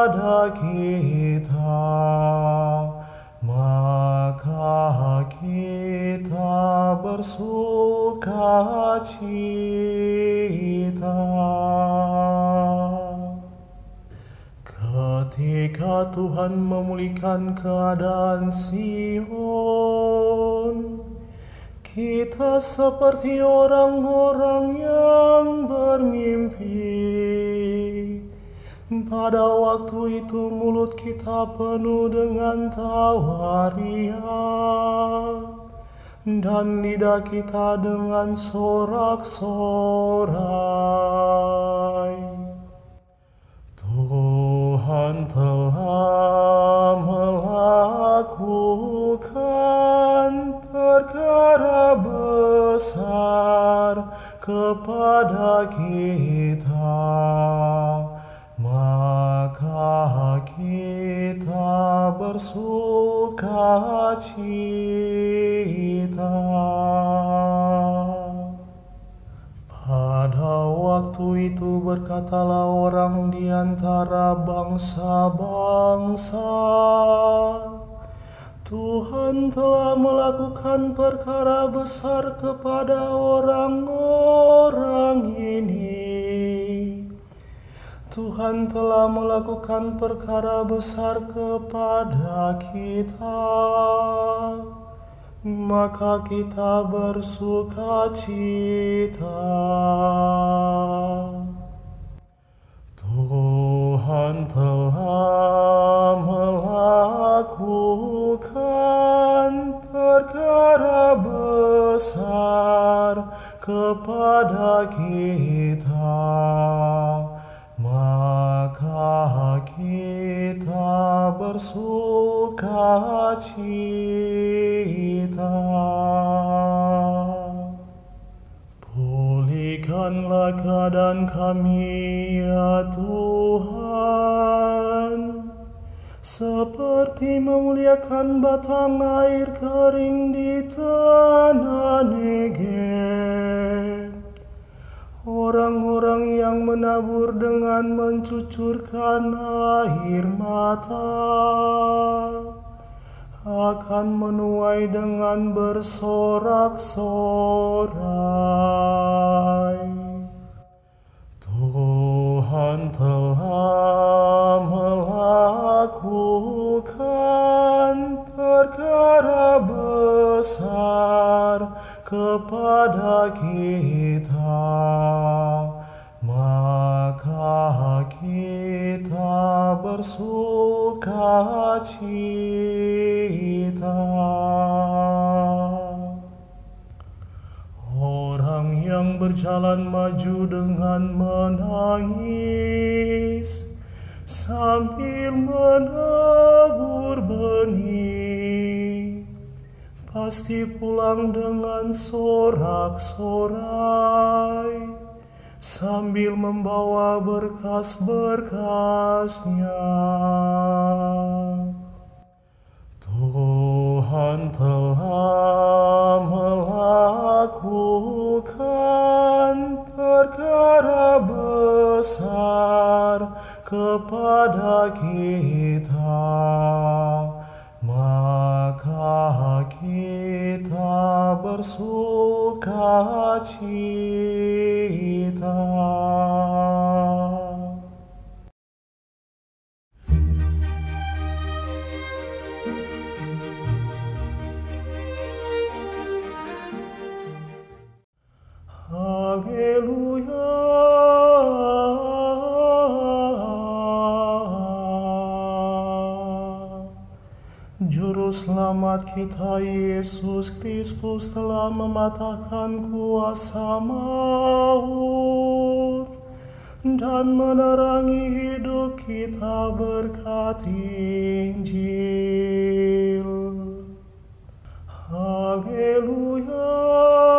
kepada kita, maka kita bersuka cita. Ketika Tuhan memulihkan keadaan Sion, kita seperti orang-orang yang bermimpi. Pada waktu itu mulut kita penuh dengan tawa riang, dan lidah kita dengan sorak-sorai. Tuhan telah melakukan perkara besar kepada kita, maka kita bersuka cita. Pada waktu itu berkatalah orang di antara bangsa-bangsa, Tuhan telah melakukan perkara besar kepada orang-orang ini. Tuhan telah melakukan perkara besar kepada kita, maka kita bersuka cita. Tuhan telah melakukan perkara besar kepada kita, maka kita bersuka cita. Pulihkanlah keadaan kami, ya Tuhan, seperti memuliakan batang air kering di tanah Negeb. Orang-orang yang menabur dengan mencucurkan air mata akan menuai dengan bersorak-sorai. Tuhan telah melakukan perkara besar kepada kita, maka kita bersuka cita. Orang yang berjalan maju dengan menangis sambil menabur benih, pasti pulang dengan sorak-sorai sambil membawa berkas-berkasnya. Tuhan telah melakukan perkara besar kepada kita, maka kita bersuka cita. Haleluya. Juru selamat kita Yesus Kristus telah mematahkan kuasa maut dan menerangi hidup kita berkat Injil. Haleluya.